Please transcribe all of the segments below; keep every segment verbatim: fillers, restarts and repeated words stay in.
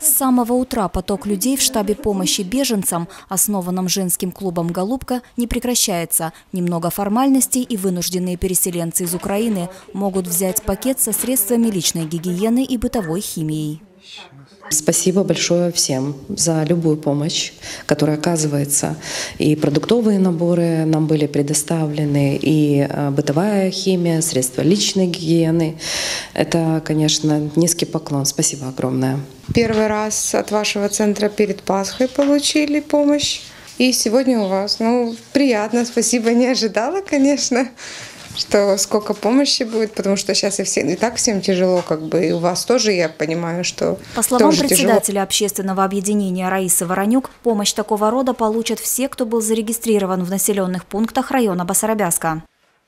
С самого утра поток людей в штабе помощи беженцам, основанном женским клубом «Голубка», не прекращается. Немного формальностей, и вынужденные переселенцы из Украины могут взять пакет со средствами личной гигиены и бытовой химией. Спасибо большое всем за любую помощь, которая оказывается. И продуктовые наборы нам были предоставлены, и бытовая химия, средства личной гигиены. Это, конечно, низкий поклон. Спасибо огромное. Первый раз от вашего центра перед Пасхой получили помощь. И сегодня у вас. Ну, приятно, спасибо. Не ожидала, конечно, что сколько помощи будет, потому что сейчас и, все, и так всем тяжело, как бы, и у вас тоже, я понимаю, что По словам тоже председателя тяжело. общественного объединения Раисы Воронюк, помощь такого рода получат все, кто был зарегистрирован в населенных пунктах района Басарабяска.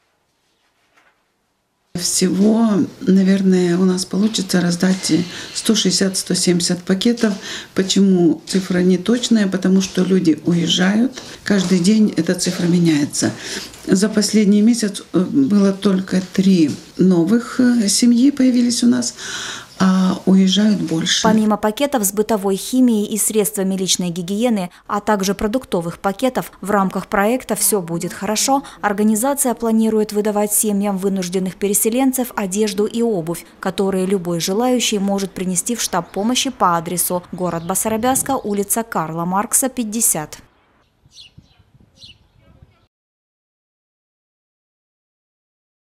Всего, наверное, у нас получится раздать сто шестьдесят — сто семьдесят пакетов. Почему цифра не точная? Потому что люди уезжают. Каждый день эта цифра меняется. За последний месяц было только три новых семьи появились у нас, а уезжают больше. Помимо пакетов с бытовой химией и средствами личной гигиены, а также продуктовых пакетов, в рамках проекта «Все будет хорошо» организация планирует выдавать семьям вынужденных переселенцев одежду и обувь, которые любой желающий может принести в штаб помощи по адресу город Басарабяска, улица Карла Маркса, пятьдесят.